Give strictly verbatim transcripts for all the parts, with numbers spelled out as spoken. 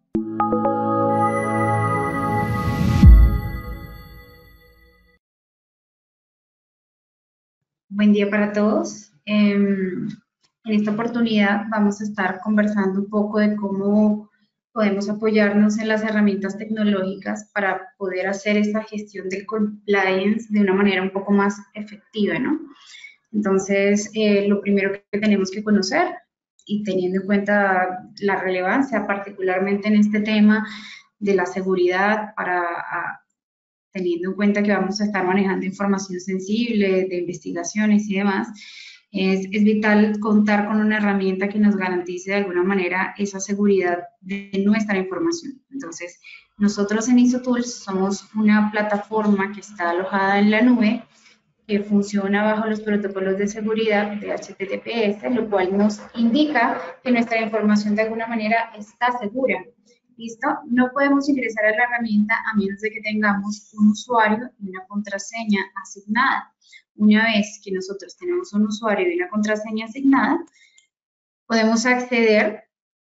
Buen día para todos. Eh, en esta oportunidad vamos a estar conversando un poco de cómo podemos apoyarnos en las herramientas tecnológicas para poder hacer esta gestión del compliance de una manera un poco más efectiva, ¿no? Entonces, eh, lo primero que tenemos que conocer, y teniendo en cuenta la relevancia, particularmente en este tema de la seguridad, para a, teniendo en cuenta que vamos a estar manejando información sensible, de investigaciones y demás, es, es vital contar con una herramienta que nos garantice de alguna manera esa seguridad de nuestra información. Entonces, nosotros en ISOTools somos una plataforma que está alojada en la nube, que funciona bajo los protocolos de seguridad de H T T P S, lo cual nos indica que nuestra información de alguna manera está segura. ¿Listo? No podemos ingresar a la herramienta a menos de que tengamos un usuario y una contraseña asignada. Una vez que nosotros tenemos un usuario y una contraseña asignada, podemos acceder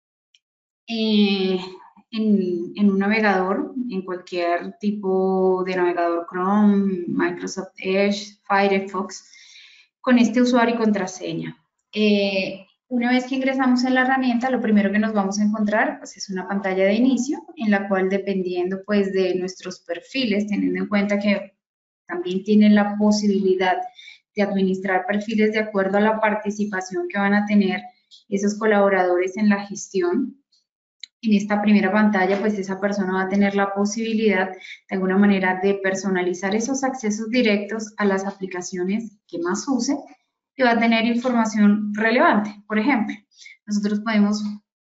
eh, en, en un navegador, en cualquier tipo de navegador Chrome, Microsoft Edge, Firefox, con este usuario y contraseña. Eh, una vez que ingresamos en la herramienta, lo primero que nos vamos a encontrar pues, es una pantalla de inicio en la cual, dependiendo pues, de nuestros perfiles, teniendo en cuenta que también tienen la posibilidad de administrar perfiles de acuerdo a la participación que van a tener esos colaboradores en la gestión. En esta primera pantalla, pues esa persona va a tener la posibilidad, de alguna manera, de personalizar esos accesos directos a las aplicaciones que más use y va a tener información relevante. Por ejemplo, nosotros podemos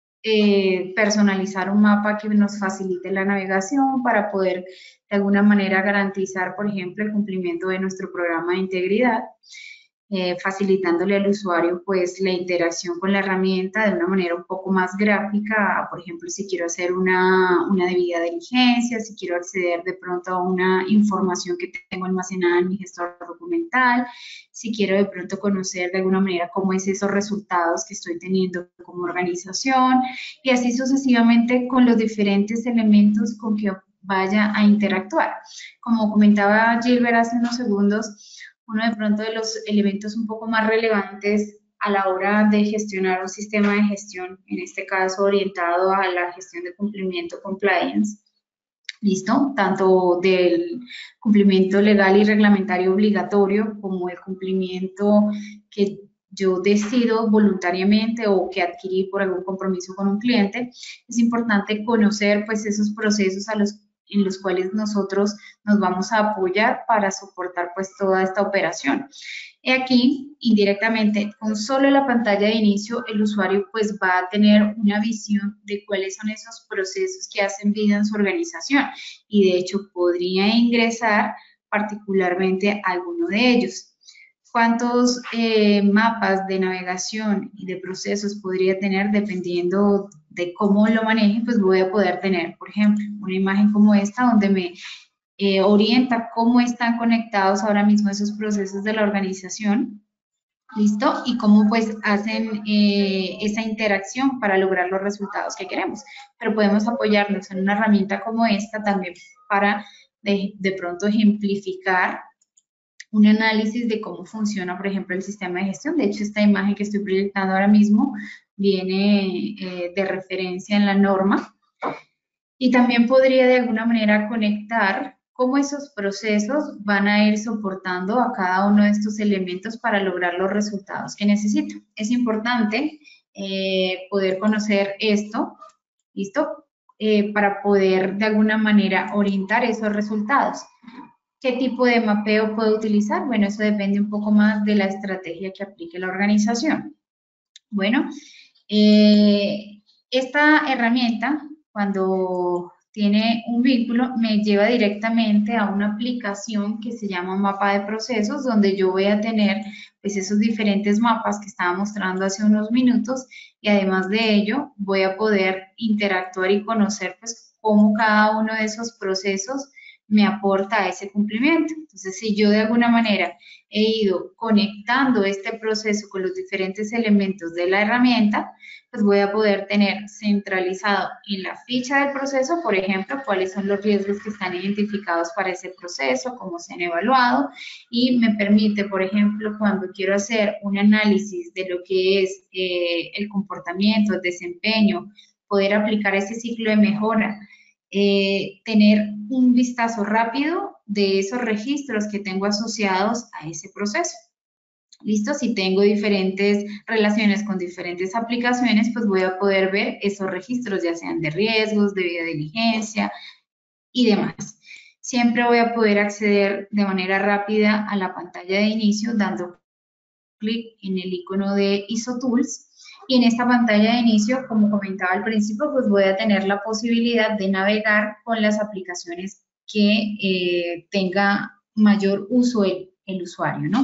eh, personalizar un mapa que nos facilite la navegación para poder, de alguna manera, garantizar, por ejemplo, el cumplimiento de nuestro programa de integridad. Eh, facilitándole al usuario pues la interacción con la herramienta de una manera un poco más gráfica, por ejemplo, si quiero hacer una, una debida diligencia, si quiero acceder de pronto a una información que tengo almacenada en mi gestor documental, si quiero de pronto conocer de alguna manera cómo es esos resultados que estoy teniendo como organización y así sucesivamente con los diferentes elementos con que vaya a interactuar. Como comentaba Gilbert hace unos segundos, uno de pronto de los elementos un poco más relevantes a la hora de gestionar un sistema de gestión, en este caso orientado a la gestión de cumplimiento compliance, ¿listo? Tanto del cumplimiento legal y reglamentario obligatorio como el cumplimiento que yo decido voluntariamente o que adquirí por algún compromiso con un cliente, es importante conocer pues esos procesos a los en los cuales nosotros nos vamos a apoyar para soportar pues toda esta operación. Y aquí, indirectamente, con solo la pantalla de inicio, el usuario pues va a tener una visión de cuáles son esos procesos que hacen vida en su organización y de hecho podría ingresar particularmente a alguno de ellos. ¿Cuántos eh, mapas de navegación y de procesos podría tener dependiendo de cómo lo maneje? Pues voy a poder tener, por ejemplo, una imagen como esta donde me eh, orienta cómo están conectados ahora mismo esos procesos de la organización, ¿listo? Y cómo pues hacen eh, esa interacción para lograr los resultados que queremos. Pero podemos apoyarnos en una herramienta como esta también para de, de pronto ejemplificar un análisis de cómo funciona, por ejemplo, el sistema de gestión. De hecho, esta imagen que estoy proyectando ahora mismo viene eh, de referencia en la norma. Y también podría de alguna manera conectar cómo esos procesos van a ir soportando a cada uno de estos elementos para lograr los resultados que necesito. Es importante eh, poder conocer esto, ¿listo? Eh, para poder de alguna manera orientar esos resultados. ¿Qué tipo de mapeo puedo utilizar? Bueno, eso depende un poco más de la estrategia que aplique la organización. Bueno, eh, esta herramienta, cuando tiene un vínculo, me lleva directamente a una aplicación que se llama Mapa de Procesos, donde yo voy a tener pues, esos diferentes mapas que estaba mostrando hace unos minutos y además de ello voy a poder interactuar y conocer pues, cómo cada uno de esos procesos me aporta a ese cumplimiento. Entonces, si yo de alguna manera he ido conectando este proceso con los diferentes elementos de la herramienta, pues voy a poder tener centralizado en la ficha del proceso, por ejemplo, cuáles son los riesgos que están identificados para ese proceso, cómo se han evaluado, y me permite, por ejemplo, cuando quiero hacer un análisis de lo que es eh, el comportamiento, el desempeño, poder aplicar ese ciclo de mejora, eh, tener un vistazo rápido de esos registros que tengo asociados a ese proceso. ¿Listo? Si tengo diferentes relaciones con diferentes aplicaciones, pues voy a poder ver esos registros, ya sean de riesgos, de debida diligencia y demás. Siempre voy a poder acceder de manera rápida a la pantalla de inicio dando clic en el icono de I S O Tools. Y en esta pantalla de inicio, como comentaba al principio, pues voy a tener la posibilidad de navegar con las aplicaciones que eh, tenga mayor uso el, el usuario, ¿no?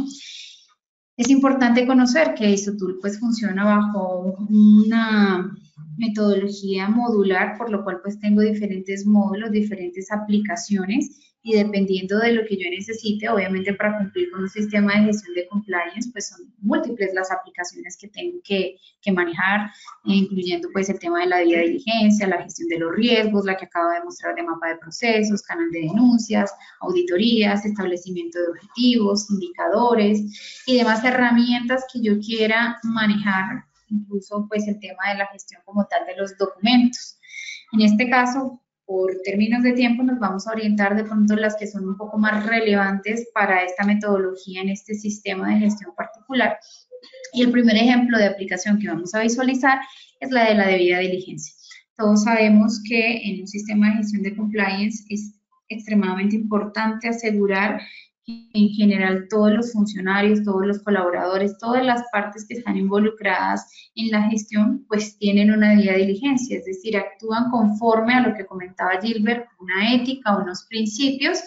Es importante conocer que I S O Tool pues funciona bajo una metodología modular, por lo cual pues tengo diferentes módulos, diferentes aplicaciones, y dependiendo de lo que yo necesite, obviamente para cumplir con un sistema de gestión de compliance, pues son múltiples las aplicaciones que tengo que, que manejar, incluyendo pues el tema de la debida diligencia, la gestión de los riesgos, la que acabo de mostrar de mapa de procesos, canal de denuncias, auditorías, establecimiento de objetivos, indicadores y demás herramientas que yo quiera manejar, incluso pues el tema de la gestión como tal de los documentos. En este caso, por términos de tiempo, nos vamos a orientar de pronto las que son un poco más relevantes para esta metodología en este sistema de gestión particular. Y el primer ejemplo de aplicación que vamos a visualizar es la de la debida diligencia. Todos sabemos que en un sistema de gestión de compliance es extremadamente importante asegurar que en general todos los funcionarios, todos los colaboradores, todas las partes que están involucradas en la gestión, pues tienen una debida diligencia, es decir, actúan conforme a lo que comentaba Gilbert, una ética, unos principios,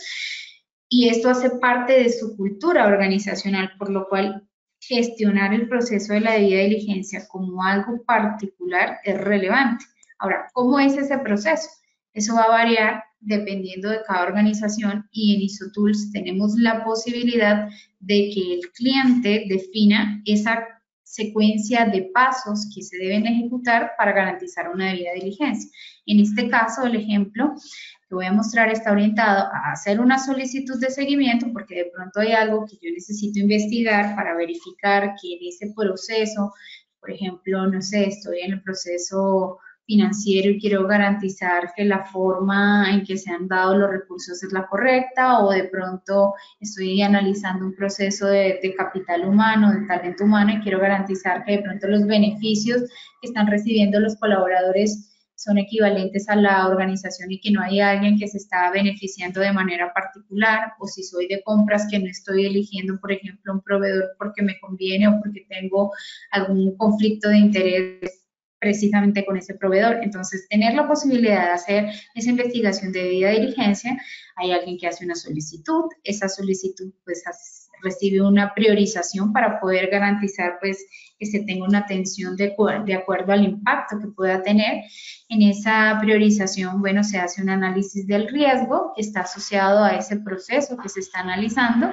y esto hace parte de su cultura organizacional, por lo cual gestionar el proceso de la debida diligencia como algo particular es relevante. Ahora, ¿cómo es ese proceso? Eso va a variar dependiendo de cada organización, y en I S O Tools tenemos la posibilidad de que el cliente defina esa secuencia de pasos que se deben ejecutar para garantizar una debida diligencia. En este caso, el ejemplo que voy a mostrar está orientado a hacer una solicitud de seguimiento, porque de pronto hay algo que yo necesito investigar para verificar que en ese proceso, por ejemplo, no sé, estoy en el proceso financiero y quiero garantizar que la forma en que se han dado los recursos es la correcta, o de pronto estoy analizando un proceso de, de capital humano, de talento humano, y quiero garantizar que de pronto los beneficios que están recibiendo los colaboradores son equivalentes a la organización y que no hay alguien que se está beneficiando de manera particular, o si soy de compras que no estoy eligiendo, por ejemplo, un proveedor porque me conviene o porque tengo algún conflicto de interés precisamente con ese proveedor. Entonces, tener la posibilidad de hacer esa investigación de debida diligencia, hay alguien que hace una solicitud, esa solicitud pues recibe una priorización para poder garantizar pues que se tenga una atención de, de acuerdo al impacto que pueda tener. En esa priorización, bueno, se hace un análisis del riesgo que está asociado a ese proceso que se está analizando,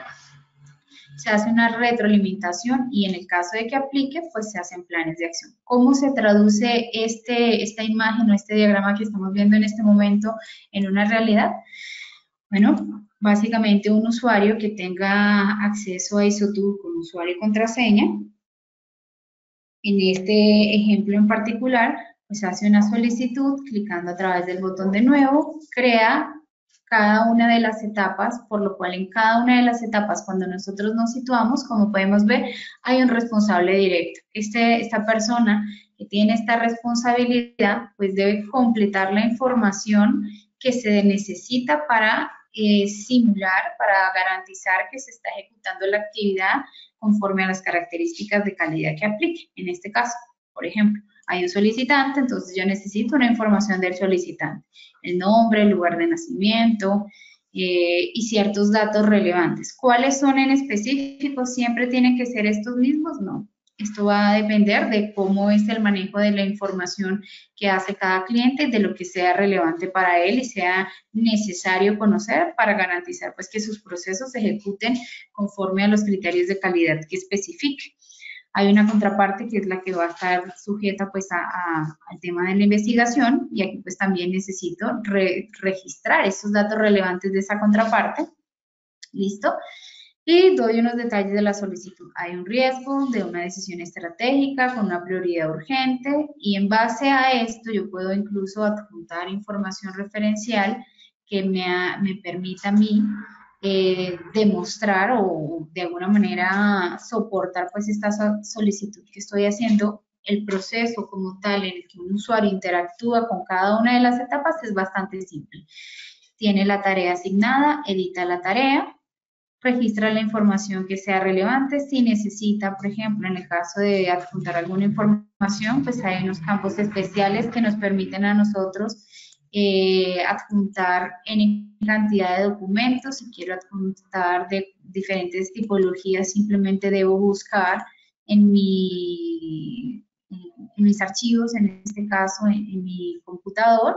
se hace una retroalimentación y en el caso de que aplique, pues se hacen planes de acción. ¿Cómo se traduce este, esta imagen o este diagrama que estamos viendo en este momento en una realidad? Bueno, básicamente un usuario que tenga acceso a I S O Tool con usuario y contraseña, en este ejemplo en particular, pues hace una solicitud clicando a través del botón de nuevo, crea cada una de las etapas, por lo cual en cada una de las etapas, cuando nosotros nos situamos, como podemos ver, hay un responsable directo. Este, esta persona que tiene esta responsabilidad, pues debe completar la información que se necesita para eh, simular, para garantizar que se está ejecutando la actividad conforme a las características de calidad que aplique. En este caso, por ejemplo, hay un solicitante, entonces yo necesito una información del solicitante, el nombre, el lugar de nacimiento eh, y ciertos datos relevantes. ¿Cuáles son en específico? ¿Siempre tienen que ser estos mismos? No. Esto va a depender de cómo es el manejo de la información que hace cada cliente, de lo que sea relevante para él y sea necesario conocer para garantizar pues, que sus procesos se ejecuten conforme a los criterios de calidad que especifique. Hay una contraparte que es la que va a estar sujeta pues a, a, al tema de la investigación y aquí pues también necesito re, registrar esos datos relevantes de esa contraparte. ¿Listo? Y doy unos detalles de la solicitud. Hay un riesgo de una decisión estratégica con una prioridad urgente y en base a esto yo puedo incluso adjuntar información referencial que me, ha, me permita a mí eh, demostrar o de alguna manera soportar pues esta solicitud que estoy haciendo. El proceso como tal en el que un usuario interactúa con cada una de las etapas es bastante simple. Tiene la tarea asignada, edita la tarea, registra la información que sea relevante. Si necesita, por ejemplo, en el caso de adjuntar alguna información, pues hay unos campos especiales que nos permiten a nosotros eh, adjuntar en cantidad de documentos. Si quiero adjuntar de diferentes tipologías, simplemente debo buscar en, mi, en mis archivos, en este caso en, en mi computador,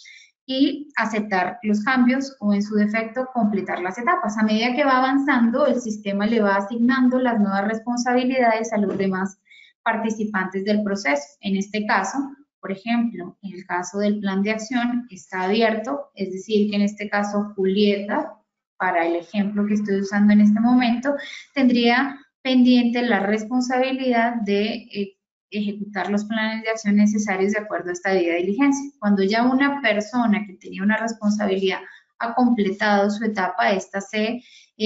y aceptar los cambios o en su defecto completar las etapas. A medida que va avanzando, el sistema le va asignando las nuevas responsabilidades a los demás participantes del proceso. En este caso, por ejemplo, en el caso del plan de acción está abierto, es decir, que en este caso Julieta, para el ejemplo que estoy usando en este momento, tendría pendiente la responsabilidad de eh, ejecutar los planes de acción necesarios de acuerdo a esta debida diligencia. Cuando ya una persona que tenía una responsabilidad ha completado su etapa, esta se eh,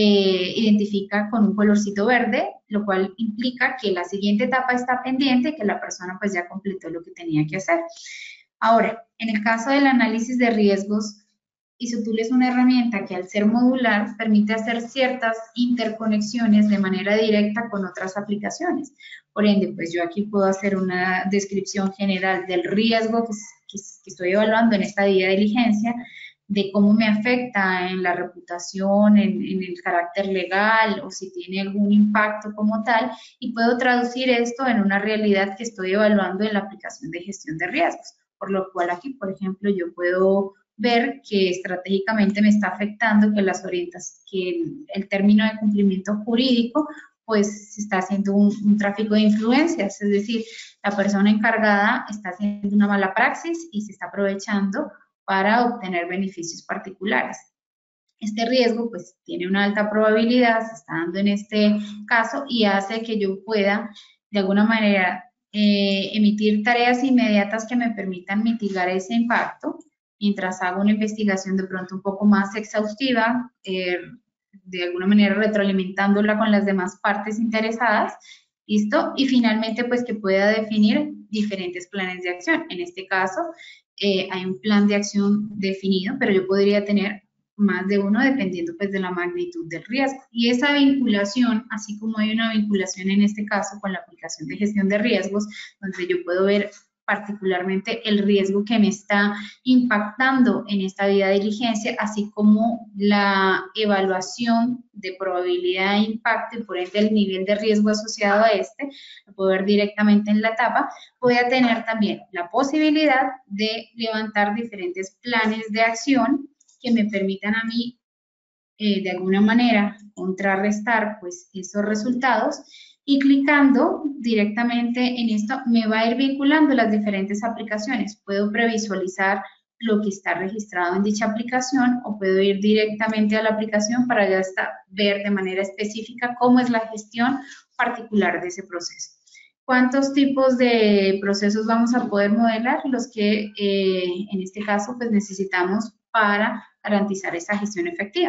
identifica con un colorcito verde, lo cual implica que la siguiente etapa está pendiente y que la persona pues ya completó lo que tenía que hacer. Ahora, en el caso del análisis de riesgos, ISOTOOL es una herramienta que al ser modular permite hacer ciertas interconexiones de manera directa con otras aplicaciones. Por ende, pues yo aquí puedo hacer una descripción general del riesgo que, que, que estoy evaluando en esta debida diligencia, de cómo me afecta en la reputación, en, en el carácter legal o si tiene algún impacto como tal, y puedo traducir esto en una realidad que estoy evaluando en la aplicación de gestión de riesgos. Por lo cual aquí, por ejemplo, yo puedo ver que estratégicamente me está afectando que las orientas, que el, el término de cumplimiento jurídico pues se está haciendo un, un tráfico de influencias, es decir, la persona encargada está haciendo una mala praxis y se está aprovechando para obtener beneficios particulares. Este riesgo pues tiene una alta probabilidad, se está dando en este caso y hace que yo pueda de alguna manera eh, emitir tareas inmediatas que me permitan mitigar ese impacto mientras hago una investigación de pronto un poco más exhaustiva, eh, de alguna manera retroalimentándola con las demás partes interesadas, ¿listo? Y finalmente, pues que pueda definir diferentes planes de acción. En este caso, eh, hay un plan de acción definido, pero yo podría tener más de uno dependiendo pues de la magnitud del riesgo. Y esa vinculación, así como hay una vinculación en este caso con la aplicación de gestión de riesgos, donde yo puedo ver particularmente el riesgo que me está impactando en esta debida diligencia, así como la evaluación de probabilidad de impacto y por ende el nivel de riesgo asociado a este, lo puedo ver directamente en la etapa. Voy a tener también la posibilidad de levantar diferentes planes de acción que me permitan a mí eh, de alguna manera contrarrestar pues esos resultados. Y clicando directamente en esto me va a ir vinculando las diferentes aplicaciones. Puedo previsualizar lo que está registrado en dicha aplicación o puedo ir directamente a la aplicación para ya estar, ver de manera específica cómo es la gestión particular de ese proceso. ¿Cuántos tipos de procesos vamos a poder modelar? Los que eh, en este caso pues necesitamos para garantizar esa gestión efectiva.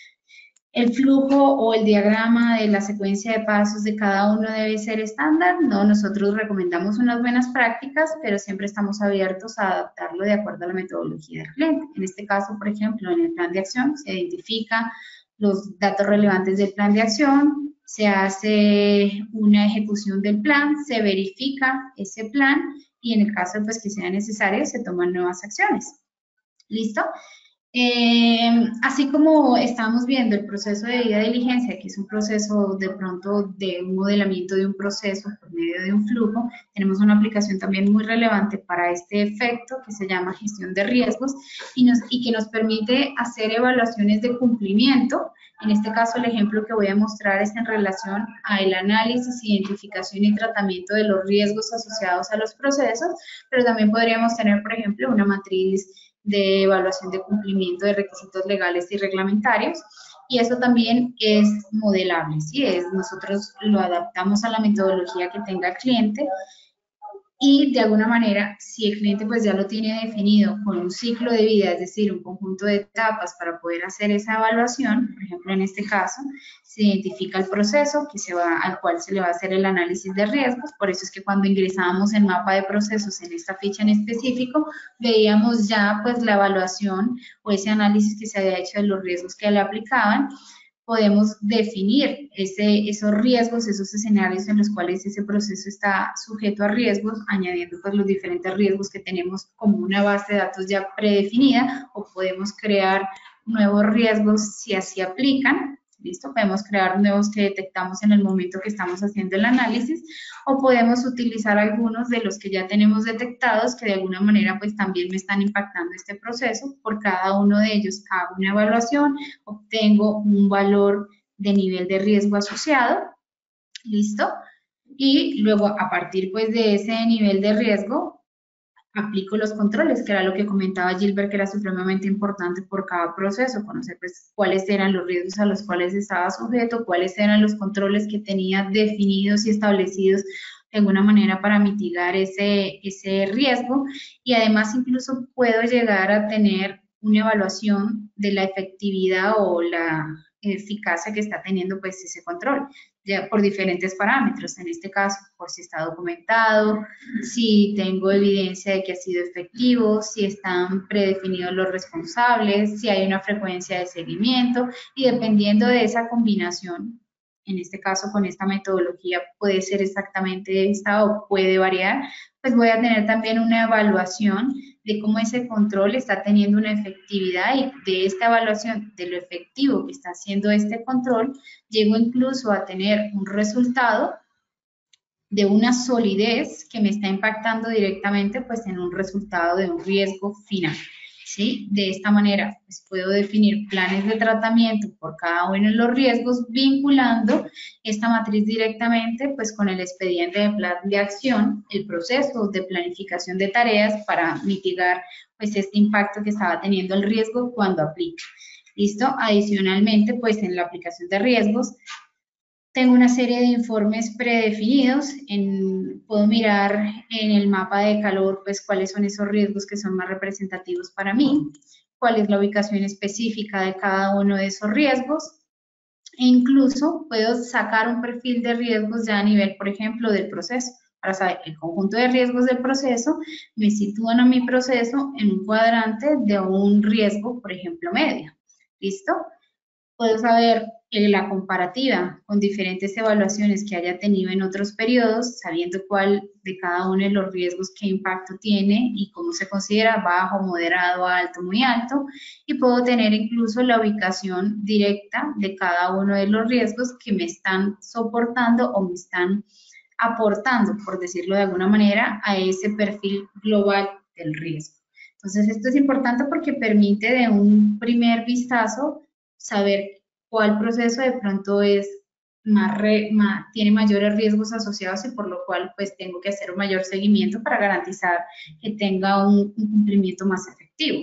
¿El flujo o el diagrama de la secuencia de pasos de cada uno debe ser estándar? No, nosotros recomendamos unas buenas prácticas, pero siempre estamos abiertos a adaptarlo de acuerdo a la metodología del cliente. En este caso, por ejemplo, en el plan de acción se identifica los datos relevantes del plan de acción, se hace una ejecución del plan, se verifica ese plan y en el caso pues, que sea necesario se toman nuevas acciones. ¿Listo? Eh, así como estamos viendo el proceso de debida diligencia, que es un proceso de pronto de un modelamiento de un proceso por medio de un flujo, tenemos una aplicación también muy relevante para este efecto que se llama gestión de riesgos y, nos, y que nos permite hacer evaluaciones de cumplimiento. En este caso, el ejemplo que voy a mostrar es en relación al análisis, identificación y tratamiento de los riesgos asociados a los procesos, pero también podríamos tener, por ejemplo, una matriz de evaluación de cumplimiento de requisitos legales y reglamentarios, y eso también es modelable, ¿sí? Es, nosotros lo adaptamos a la metodología que tenga el cliente y de alguna manera, si el cliente pues ya lo tiene definido con un ciclo de vida, es decir, un conjunto de etapas para poder hacer esa evaluación, por ejemplo, en este caso, se identifica el proceso que se va, al cual se le va a hacer el análisis de riesgos. Por eso es que cuando ingresábamos en mapa de procesos en esta ficha en específico, veíamos ya pues la evaluación o ese análisis que se había hecho de los riesgos que le aplicaban. Podemos definir ese, esos riesgos, esos escenarios en los cuales ese proceso está sujeto a riesgos, añadiendo pues los diferentes riesgos que tenemos como una base de datos ya predefinida, o podemos crear nuevos riesgos si así aplican. ¿Listo? Podemos crear nuevos que detectamos en el momento que estamos haciendo el análisis, o podemos utilizar algunos de los que ya tenemos detectados que de alguna manera pues también me están impactando este proceso. Por cada uno de ellos hago una evaluación, obtengo un valor de nivel de riesgo asociado, ¿listo? Y luego a partir pues de ese nivel de riesgo aplico los controles, que era lo que comentaba Gilbert, que era supremamente importante por cada proceso, conocer pues cuáles eran los riesgos a los cuales estaba sujeto, cuáles eran los controles que tenía definidos y establecidos de alguna manera para mitigar ese, ese riesgo, y además incluso puedo llegar a tener una evaluación de la efectividad o la eficacia que está teniendo pues ese control, ya por diferentes parámetros, en este caso por si está documentado, si tengo evidencia de que ha sido efectivo, si están predefinidos los responsables, si hay una frecuencia de seguimiento, y dependiendo de esa combinación, en este caso con esta metodología puede ser exactamente esta o puede variar, pues voy a tener también una evaluación de cómo ese control está teniendo una efectividad, y de esta evaluación de lo efectivo que está haciendo este control, llego incluso a tener un resultado de una solidez que me está impactando directamente pues en un resultado de un riesgo final, ¿sí? De esta manera pues puedo definir planes de tratamiento por cada uno de los riesgos, vinculando esta matriz directamente pues con el expediente de plan de acción, el proceso de planificación de tareas para mitigar pues este impacto que estaba teniendo el riesgo cuando aplica. ¿Listo? Adicionalmente pues en la aplicación de riesgos tengo una serie de informes predefinidos, en, puedo mirar en el mapa de calor pues cuáles son esos riesgos que son más representativos para mí, cuál es la ubicación específica de cada uno de esos riesgos, e incluso puedo sacar un perfil de riesgos ya a nivel, por ejemplo, del proceso, para saber el conjunto de riesgos del proceso me sitúan a mi proceso en un cuadrante de un riesgo, por ejemplo, medio. ¿Listo? Puedo saber eh, la comparativa con diferentes evaluaciones que haya tenido en otros periodos, sabiendo cuál de cada uno de los riesgos, qué impacto tiene y cómo se considera, bajo, moderado, alto, muy alto, y puedo tener incluso la ubicación directa de cada uno de los riesgos que me están soportando o me están aportando, por decirlo de alguna manera, a ese perfil global del riesgo. Entonces, esto es importante porque permite de un primer vistazo saber cuál proceso de pronto es más, re, más, tiene mayores riesgos asociados, y por lo cual pues tengo que hacer un mayor seguimiento para garantizar que tenga un, un cumplimiento más efectivo.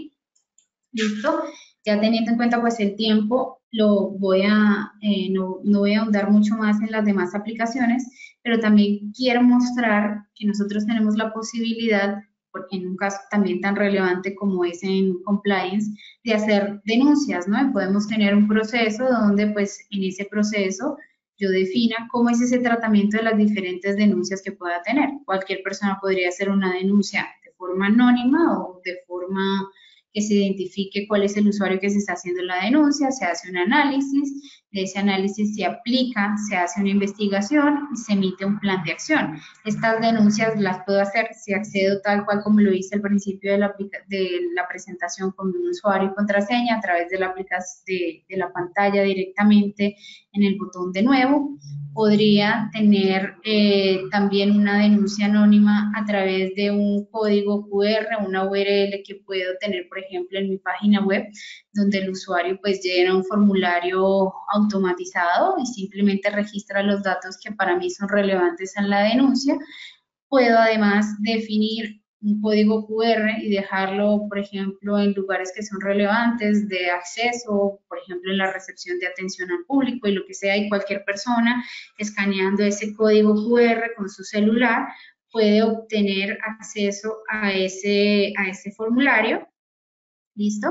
¿Listo? Ya teniendo en cuenta pues el tiempo, lo voy a, eh, no, no voy a ahondar mucho más en las demás aplicaciones, pero también quiero mostrar que nosotros tenemos la posibilidad, porque en un caso también tan relevante como es en compliance, de hacer denuncias, ¿no? Y podemos tener un proceso donde pues en ese proceso yo defina cómo es ese tratamiento de las diferentes denuncias que pueda tener. Cualquier persona podría hacer una denuncia de forma anónima o de forma que se identifique cuál es el usuario que se está haciendo la denuncia, se hace un análisis, de ese análisis se aplica, se hace una investigación y se emite un plan de acción. Estas denuncias las puedo hacer si accedo tal cual como lo hice al principio de la, de la presentación con un usuario y contraseña a través de la, de, de la pantalla directamente en el botón de nuevo. Podría tener eh, también una denuncia anónima a través de un código cu erre, una u erre ele que puedo tener, por ejemplo, en mi página web, donde el usuario pues llena un formulario automatizado y simplemente registra los datos que para mí son relevantes en la denuncia. Puedo además definir un código cu erre y dejarlo, por ejemplo, en lugares que son relevantes de acceso, por ejemplo, en la recepción de atención al público y lo que sea, y cualquier persona escaneando ese código cu erre con su celular puede obtener acceso a ese, a ese formulario. ¿Listo?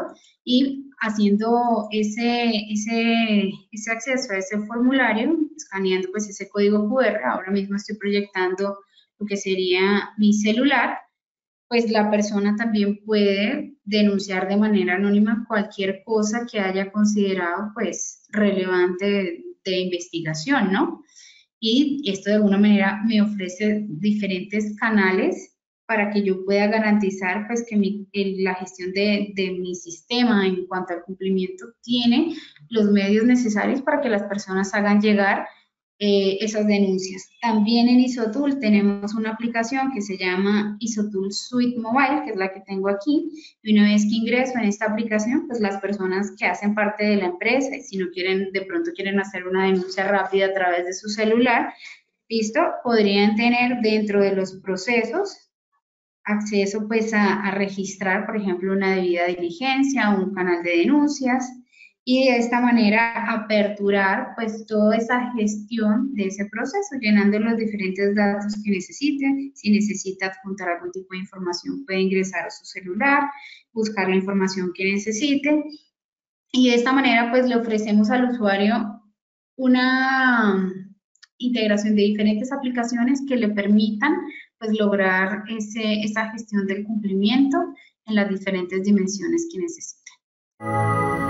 Y haciendo ese, ese, ese acceso a ese formulario, escaneando pues ese código cu erre, ahora mismo estoy proyectando lo que sería mi celular, pues la persona también puede denunciar de manera anónima cualquier cosa que haya considerado pues relevante de, de investigación, ¿no? Y esto de alguna manera me ofrece diferentes canales para que yo pueda garantizar pues que mi, el, la gestión de, de mi sistema en cuanto al cumplimiento tiene los medios necesarios para que las personas hagan llegar eh, esas denuncias. También en ISOTOOL tenemos una aplicación que se llama ISOTOOL Suite Mobile, que es la que tengo aquí, y una vez que ingreso en esta aplicación, pues las personas que hacen parte de la empresa, y si no quieren, de pronto quieren hacer una denuncia rápida a través de su celular, listo, podrían tener dentro de los procesos acceso pues a, a registrar, por ejemplo, una debida diligencia, un canal de denuncias, y de esta manera aperturar pues toda esa gestión de ese proceso, llenando los diferentes datos que necesite. Si necesita adjuntar algún tipo de información, puede ingresar a su celular, buscar la información que necesite, y de esta manera pues le ofrecemos al usuario una integración de diferentes aplicaciones que le permitan pues lograr ese, esa gestión del cumplimiento en las diferentes dimensiones que necesita.